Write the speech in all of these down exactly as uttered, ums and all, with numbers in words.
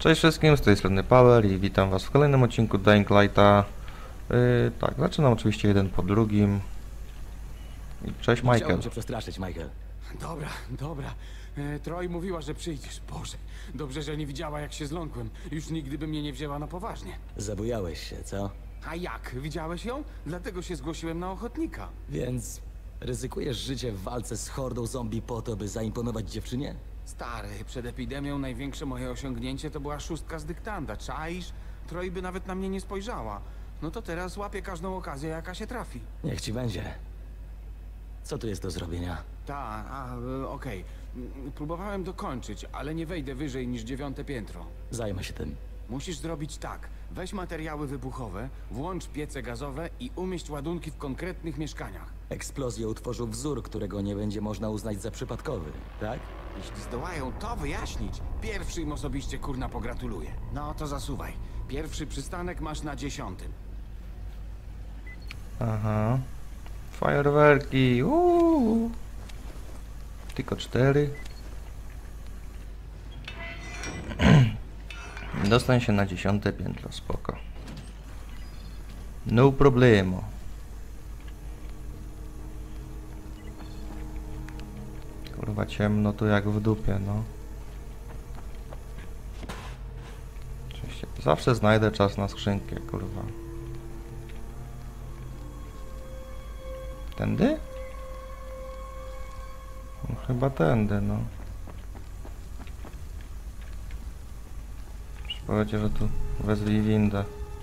Cześć wszystkim, z tej strony Power i witam was w kolejnym odcinku Dying Lighta. Yy, tak, zaczynam oczywiście jeden po drugim. I cześć Nie Michael. chciałem cię przestraszyć, Michael. Dobra, dobra. E, Troy mówiła, że przyjdziesz. Boże, dobrze, że nie widziała, jak się zląkłem. Już nigdy by mnie nie wzięła na poważnie. Zabujałeś się, co? A jak? Widziałeś ją? Dlatego się zgłosiłem na ochotnika. Więc ryzykujesz życie w walce z hordą zombie po to, by zaimponować dziewczynie? Stary, przed epidemią największe moje osiągnięcie to była szóstka z dyktanda. Czaisz? Troy by nawet na mnie nie spojrzała. No to teraz łapię każdą okazję, jaka się trafi. Niech ci będzie. Co tu jest do zrobienia? Ta, a, e, okej. Mm, Próbowałem dokończyć, ale nie wejdę wyżej niż dziewiąte piętro. Zajmę się tym. Musisz zrobić tak. Weź materiały wybuchowe, włącz piece gazowe i umieść ładunki w konkretnych mieszkaniach. Eksplozja utworzył wzór, którego nie będzie można uznać za przypadkowy, tak? Jeśli zdołają to wyjaśnić, pierwszy im osobiście kurna pogratuluję. No to zasuwaj. Pierwszy przystanek masz na dziesiątym. Aha. Fajerwerki. Uuu. Tylko cztery. Dostań się na dziesiąte piętro, spoko. No problemo. Kurwa ciemno tu jak w dupie, no. Oczywiście zawsze znajdę czas na skrzynkę, kurwa. Tędy? No, chyba tędy, no. Powiecie, że tu wezwij windę.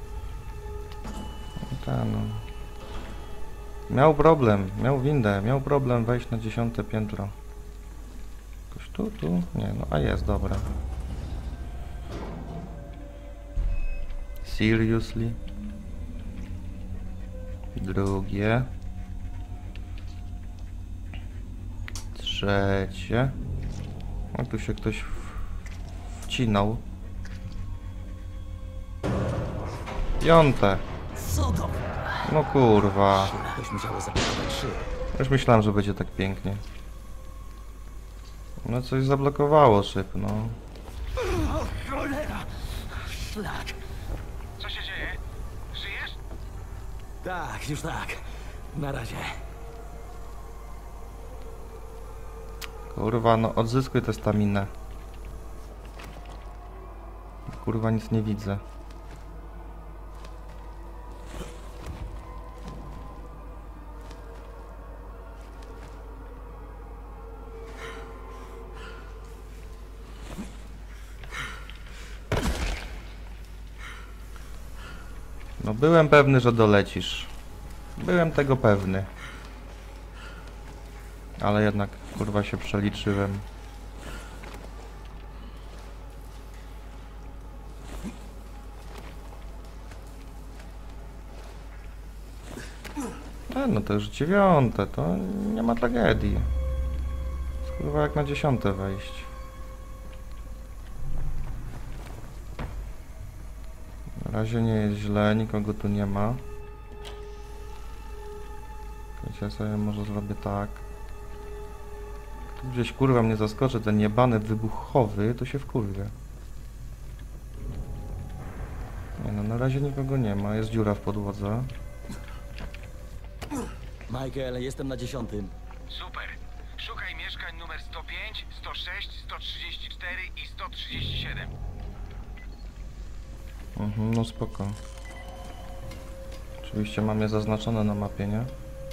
No ta, no. Miał problem, miał windę, miał problem wejść na dziesiąte piętro. Jakoś tu, tu? Nie, no a jest, dobra. Seriously? Drugie. Trzecie. No tu się ktoś w... wcinał. Piąte. Co to? No kurwa. Ktoś musiało zablokować szyję. Już myślałem, że będzie tak pięknie. No coś zablokowało szyb, no. O cholera! Szlak. Co się dzieje? Żyjesz? Tak, już tak. Na razie. Kurwa, no odzyskuj tę staminę. Kurwa, nic nie widzę. No byłem pewny, że dolecisz. Byłem tego pewny. Ale jednak, kurwa, się przeliczyłem. E, no to już dziewiąte, to nie ma tragedii. Jest, kurwa, jak na dziesiąte wejść. Na razie nie jest źle, nikogo tu nie ma. Ja sobie może zrobię tak. Tu gdzieś kurwa mnie zaskoczy ten jebany wybuchowy, to się wkurwę. Nie no, na razie nikogo nie ma, jest dziura w podłodze. Michael, jestem na dziesiątym. Super. Szukaj mieszkań numer sto pięć, sto sześć, sto trzydzieści cztery i sto trzydzieści siedem. Mhm, no spoko. Oczywiście mam je zaznaczone na mapie, nie?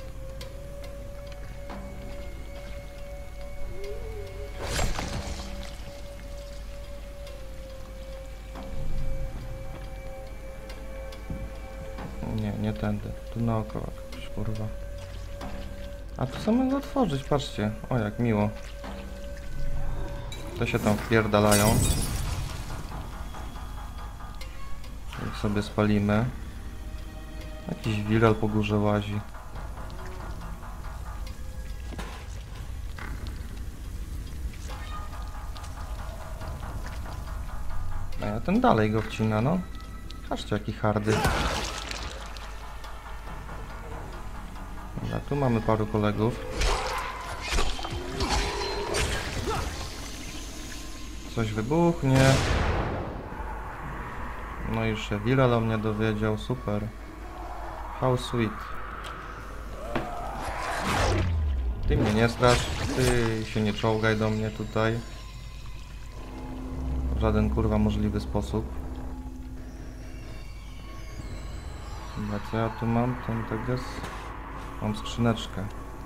Nie, nie tędy. Tu naokoło jakoś, kurwa. A tu samego otworzyć, patrzcie. O, jak miło. To się tam wpierdalają. Ich sobie spalimy. Jakiś wiral po górze łazi. A ja ten dalej go wcina, no. Patrzcie, jaki hardy. Dobra, tu mamy paru kolegów. Coś wybuchnie. No i się Viral o mnie dowiedział, super. How sweet. Ty mnie nie strasz, ty się nie czołgaj do mnie tutaj. W żaden kurwa możliwy sposób. Dobra, co ja tu mam? Ten teges. Mam skrzyneczkę.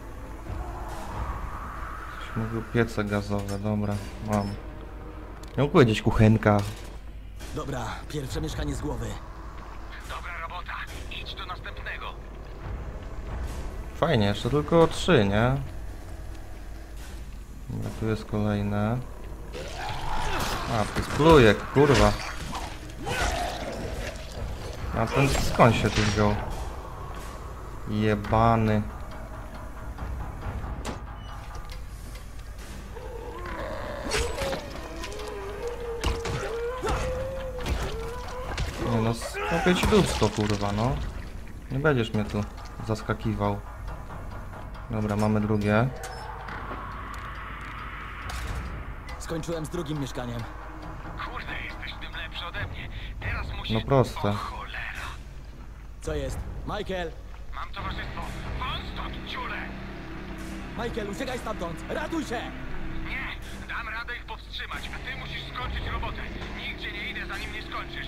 Coś mówił, piece gazowe, dobra, mam. Nie mógł powiedzieć kuchenka. Dobra, pierwsze mieszkanie z głowy. Dobra robota, idź do następnego. Fajnie, jeszcze tylko trzy, nie? Dobra, tu jest kolejne. A, to jest plujek, kurwa. A ten skąd się tu wziął? Jebany. Nie no, skopię ci dupsko, kurwa, no. Nie będziesz mnie tu zaskakiwał. Dobra, mamy drugie. Skończyłem z drugim mieszkaniem. Kurde, jesteś w tym lepszy ode mnie. Teraz musisz... No proste. O cholera. Co jest? Michael! Mam towarzystwo. Won stąd, ciule! Michael, uciekaj stamtąd! Ratuj się! Nie, dam radę ich powstrzymać, a ty musisz skończyć robotę. Nigdzie nie idę, zanim nie skończysz.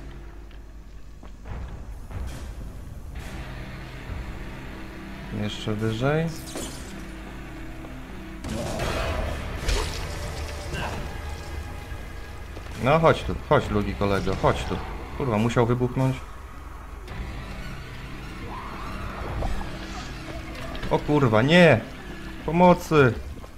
Jeszcze wyżej. No chodź tu, chodź drugi kolego, chodź tu. Kurwa, musiał wybuchnąć. O kurwa, nie! Pomocy!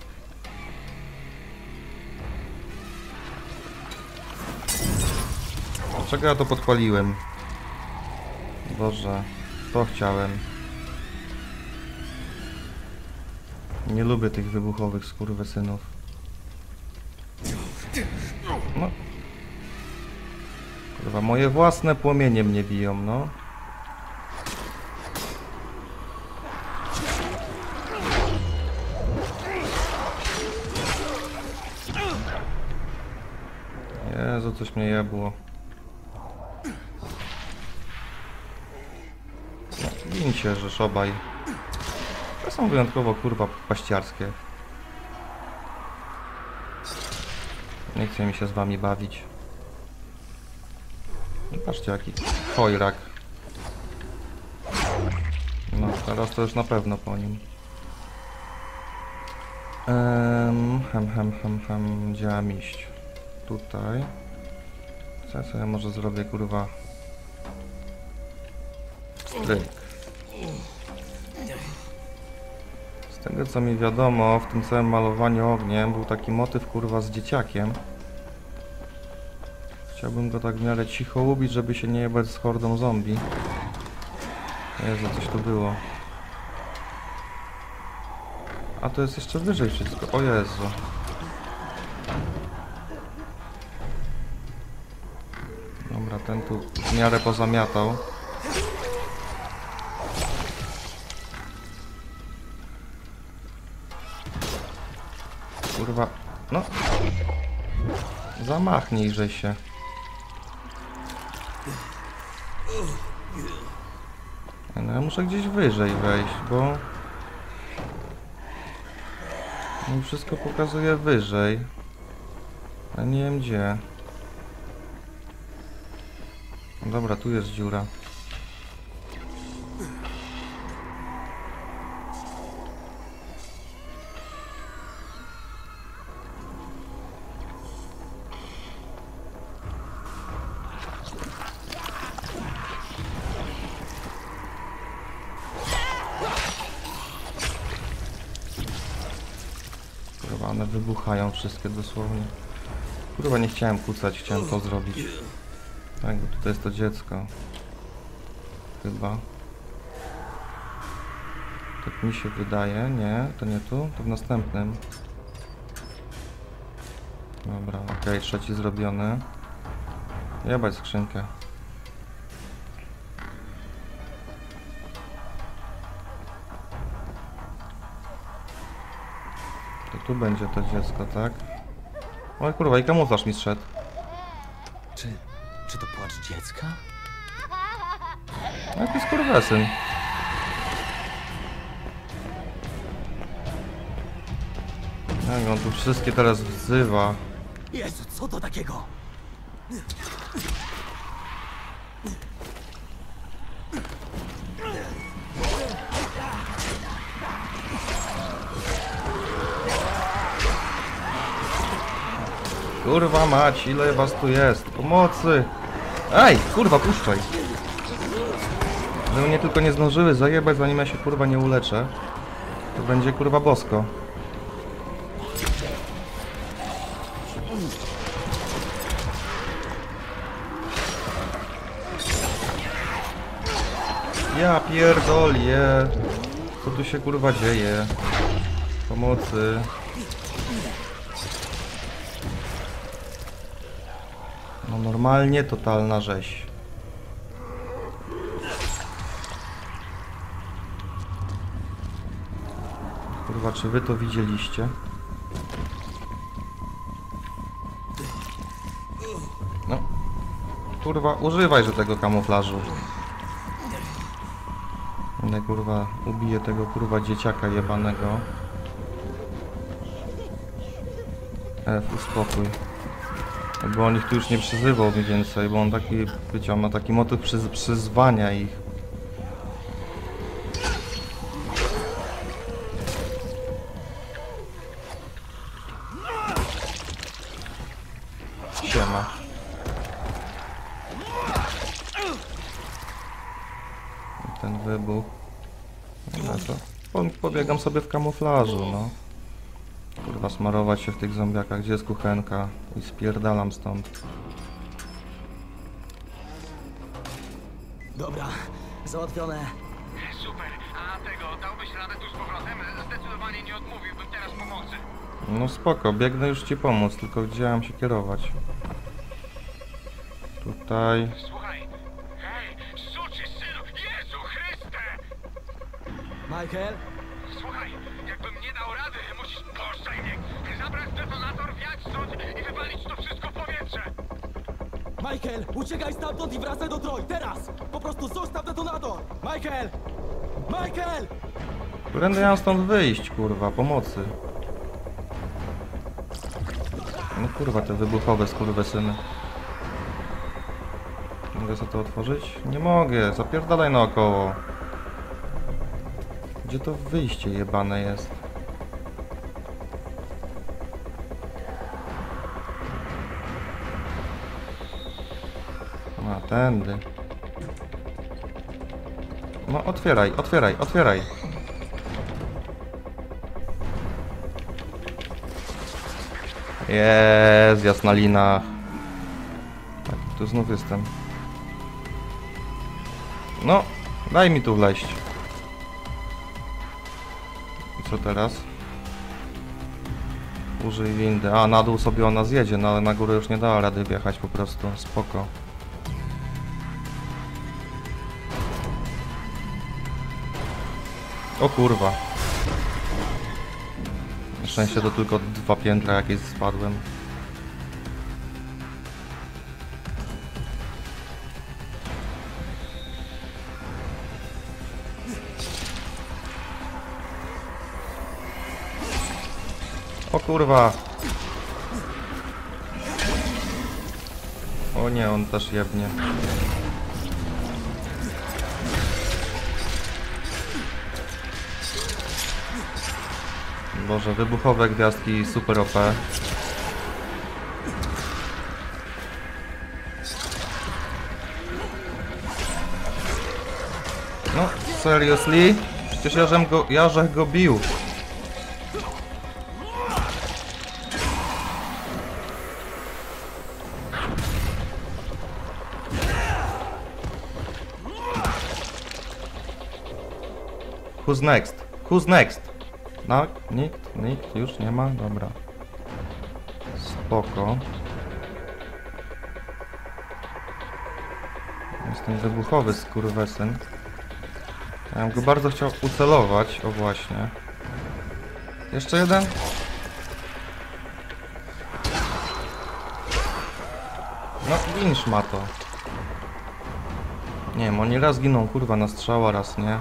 Dlaczego ja to podpaliłem? Boże, to chciałem. Nie lubię tych wybuchowych skurwysynów. No. Kurwa, moje własne płomienie mnie biją, no. Jezu, coś mnie jebło. No, gincie, żeż obaj. To są wyjątkowo, kurwa, paściarskie. Nie chce mi się z wami bawić. No, patrzcie, jaki chojrak. No, teraz to już na pewno po nim. Um, hem, hem, hem, hem, gdzie mam iść? Tutaj. Co ja sobie może zrobię, kurwa? Stryk. Z tego co mi wiadomo, w tym całym malowaniu ogniem był taki motyw, kurwa, z dzieciakiem. Chciałbym go tak w miarę cicho ubić, żeby się nie jebać z hordą zombie. Jezu, coś tu było. A to jest jeszcze wyżej wszystko. O Jezu. Dobra, ten tu w miarę pozamiatał. Kurwa, no. Zamachnijże się. No ja muszę gdzieś wyżej wejść, bo... mi wszystko pokazuje wyżej. A nie wiem gdzie. Dobra, tu jest dziura. Kurwa, one wybuchają wszystkie dosłownie. Kurwa, nie chciałem kucać, chciałem to zrobić. Tak, bo tutaj jest to dziecko. Chyba. Tak mi się wydaje. Nie, to nie tu, to w następnym. Dobra, okej, okay, trzeci zrobiony. Jebać skrzynkę. To tu będzie to dziecko, tak? Oj kurwa, i kamuflaż mi zszedł. Czy Czy to płacz dziecka? Jaki skurwesyn. Jak on tu wszystkie teraz wzywa. Jezu, co to takiego? Kurwa mać, ile was tu jest? Pomocy! Ej, kurwa, puszczaj! Żeby mnie tylko nie zdążyły zajebać, zanim ja się kurwa nie uleczę. To będzie kurwa bosko. Ja pierdolę. Co tu się kurwa dzieje? Pomocy. No normalnie totalna rzeź. Kurwa, czy wy to widzieliście? No. Kurwa, używaj że tego kamuflażu. Będę kurwa ubiję tego kurwa dzieciaka jebanego. F, uspokój. Bo on ich tu już nie przyzywał mi więcej, bo on taki, wiecie, on ma taki motyw przyz przyzwania ich. Siema. I ten wybuch. No to po pobiegam sobie w kamuflażu, no. Kurwa, smarować się w tych zombiakach. Gdzie jest kuchenka? I spierdalam stąd. Dobra, załatwione. Super. A tego, dałbyś radę tu z powrotem? Zdecydowanie nie odmówiłbym teraz pomocy. No spoko, biegnę już ci pomóc, tylko gdzie mam się kierować? Tutaj. Słuchaj. Hej, suczy synu! Jezu Chryste! Michael? Słuchaj, jakbym nie dał rady, musisz... Puszczaj mnie! Zabrać detonator, wjać stąd i wywalić to wszystko w powietrze! Michael, uciekaj stamtąd i wracaj do Troy, teraz! Po prostu zostaw detonator! Michael! Michael! Którędy ja mam stąd wyjść, kurwa, pomocy. No kurwa, te wybuchowe skurwysyny. Mogę sobie to otworzyć? Nie mogę, zapierdalaj naokoło. Gdzie to wyjście jebane jest? A, tędy. No otwieraj, otwieraj, otwieraj. Jest, jasna lina. Tak, tu znów jestem. No, daj mi tu wleźć. I co teraz? Użyj windy. A, na dół sobie ona zjedzie, no ale na górę już nie dała rady wjechać po prostu. Spoko. O kurwa. Na szczęście to tylko dwa piętra jakieś spadłem. O kurwa. O nie, on też jebnie. Boże, wybuchowe gwiazdki super O P. No, seriously? Przecież ja żem go, ja żech go bił. Who's next? Who's next? No, nikt, nikt już nie ma, dobra. Spoko. Jest ten wybuchowy skurwesyn. Ja bym go bardzo chciał ucelować, o właśnie. Jeszcze jeden? No, winsz ma to. Nie wiem, oni raz giną, kurwa, na strzała, raz nie.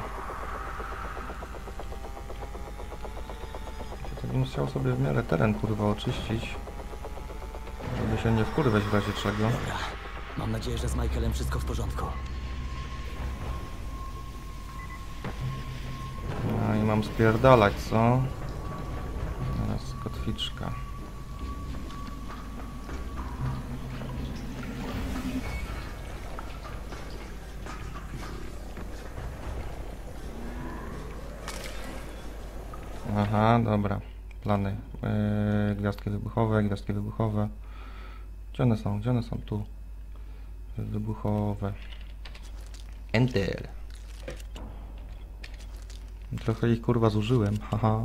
To bym chciał sobie w miarę teren, kurwa, oczyścić. Żeby się nie wkurwać w razie czego. Dobra. Mam nadzieję, że z Michaelem wszystko w porządku. No i mam spierdalać, co? Teraz kotwiczka. Aha, dobra. Plany. Yy, gwiazdki wybuchowe, gwiazdki wybuchowe. Gdzie one są? Gdzie one są? Tu. Wybuchowe. Enter. Trochę ich kurwa zużyłem, haha.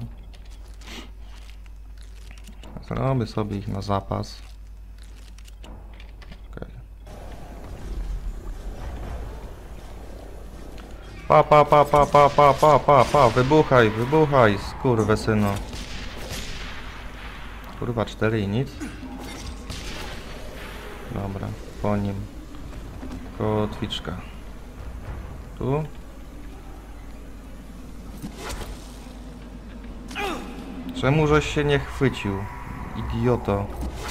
Zrobię sobie ich na zapas. Okej. Pa, pa, pa, pa, pa, pa, pa, pa, pa, wybuchaj, wybuchaj, skurwysyno. Kurwa, cztery i nic. Dobra, po nim. Kotwiczka. Tu. Czemu żeś się nie chwycił? Idioto.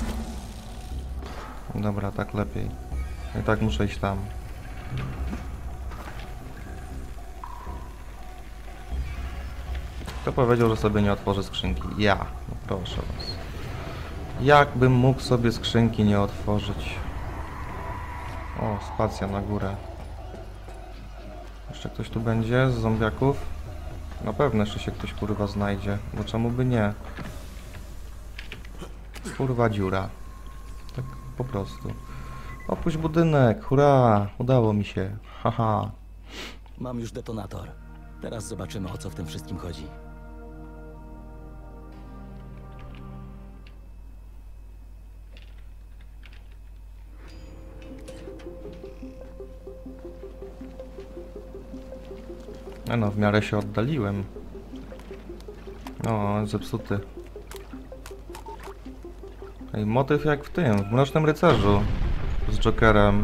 Dobra, tak lepiej. I tak muszę iść tam. Kto powiedział, że sobie nie otworzę skrzynki? Ja. No proszę was. Jakbym mógł sobie skrzynki nie otworzyć? O, spacja na górę. Jeszcze ktoś tu będzie z zombiaków? Na pewno jeszcze się ktoś kurwa znajdzie, bo czemu by nie? Kurwa dziura. Tak po prostu. Opuść budynek, hurra! Udało mi się, haha. Mam już detonator. Teraz zobaczymy, o co w tym wszystkim chodzi. No, no, w miarę się oddaliłem. No, zepsuty. Ej, motyw jak w tym, w Mrocznym Rycerzu. Z Jokerem.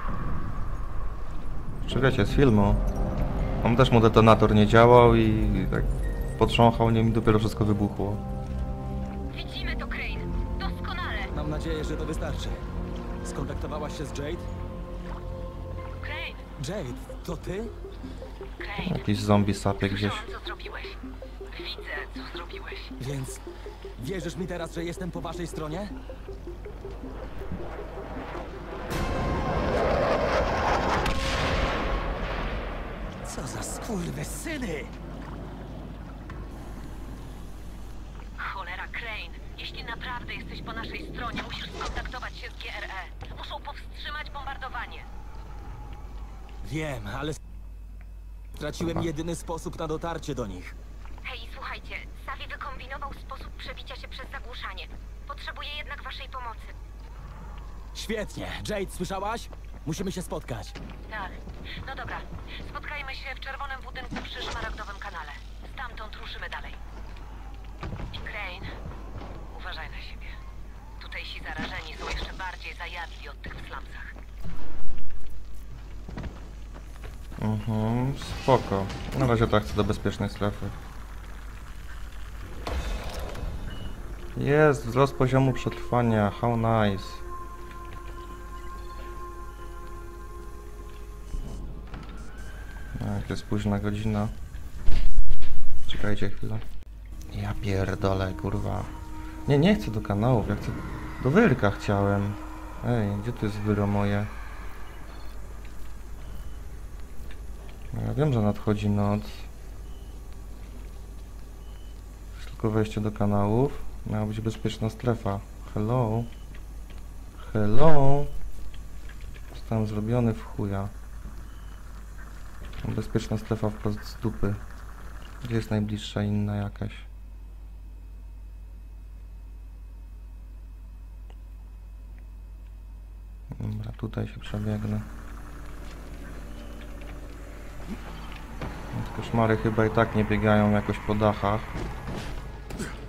Czy wiecie, z filmu. On też mu detonator nie działał i tak potrząchał nim i dopiero wszystko wybuchło. Widzimy to, Crane. Doskonale. Mam nadzieję, że to wystarczy. Skontaktowałaś się z Jade? Crane, Jade, to ty? Crane. Jakiś zombie sapie gdzieś. Słyszałam, co zrobiłeś. Widzę, co zrobiłeś. Więc wierzysz mi teraz, że jestem po waszej stronie? Co za skurwysyny! Cholera, Crane. Jeśli naprawdę jesteś po naszej stronie, musisz skontaktować się z G R E. Muszą powstrzymać bombardowanie. Wiem, ale straciłem jedyny sposób na dotarcie do nich. Hej, słuchajcie. Savi wykombinował sposób przebicia się przez zagłuszanie. Potrzebuję jednak waszej pomocy. Świetnie. Jade, słyszałaś? Musimy się spotkać. Tak. No dobra. Spotkajmy się w czerwonym budynku przy szmaragdowym kanale. Stamtąd ruszymy dalej. I Crane, uważaj na siebie. Tutejsi zarażeni są jeszcze bardziej zajadli od tych w slumsach. Mhm, spoko. Na razie tak chcę do bezpiecznej strefy. Jest, wzrost poziomu przetrwania, how nice. No, jak jest późna godzina. Czekajcie chwilę. Ja pierdolę, kurwa. Nie, nie chcę do kanałów, ja chcę... Do wyrka chciałem. Ej, gdzie tu jest wyro moje? No ja wiem, że nadchodzi noc. Jest tylko wejście do kanałów. Miała być bezpieczna strefa. Hello? Hello? Zostałem zrobiony w chuja. Bezpieczna strefa wprost z dupy. Gdzie jest najbliższa inna jakaś? Dobra, tutaj się przebiegnę. Koszmary chyba i tak nie biegają jakoś po dachach.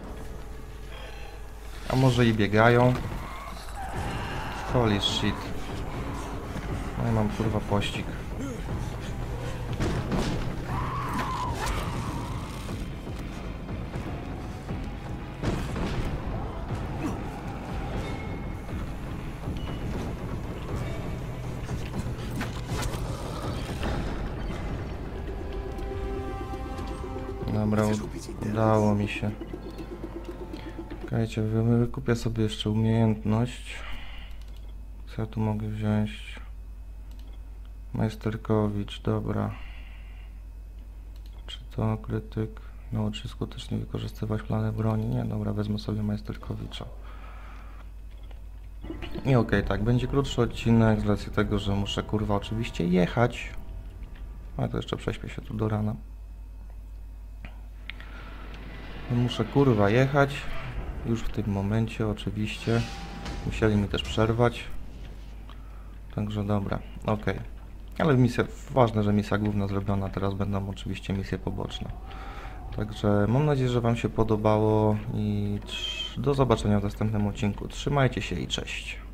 A może i biegają? Holy shit. No i mam kurwa pościg. Dobra, udało mi się. Czekajcie, wy- wykupię sobie jeszcze umiejętność. Co ja tu mogę wziąć? Majsterkowicz, dobra. Czy to krytyk? No, czy skutecznie wykorzystywać plany broni? Nie, dobra, wezmę sobie Majsterkowicza. I okej, tak, będzie krótszy odcinek z racji tego, że muszę kurwa oczywiście jechać. Ale to jeszcze prześpię się tu do rana. Muszę kurwa jechać. Już w tym momencie oczywiście. Musieli mi też przerwać. Także dobra, okej. Ale misja, ważne, że misja główna zrobiona, teraz będą oczywiście misje poboczne. Także mam nadzieję, że Wam się podobało i trz- do zobaczenia w następnym odcinku. Trzymajcie się i cześć.